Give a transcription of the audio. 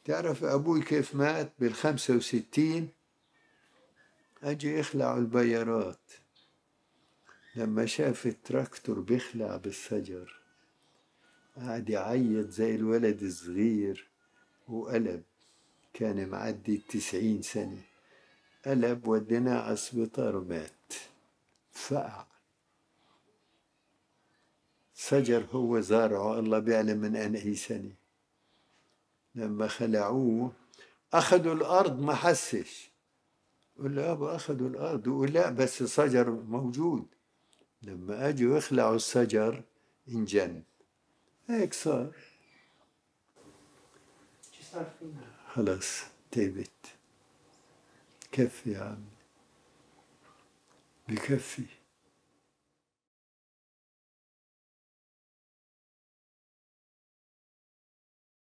تعرف أبوي كيف مات بال65؟ أجي يخلعوا البيارات، لما شاف التراكتور بيخلع بالشجر قعد يعيط زي الولد الصغير وقلب. كان معدي 90 سنة، قلب وديناه على السبيطار ومات. فقع شجر هو زارعه، الله بيعلم من أنهي سنة. لما خلعوه أخذوا الأرض ما حسش. يقول له أبا أخذوا الأرض، يقول لا بس الشجر موجود. لما أجوا يخلعوا الشجر انجن. هيك صار. خلاص تعبت. كفي يا عم، بكفي.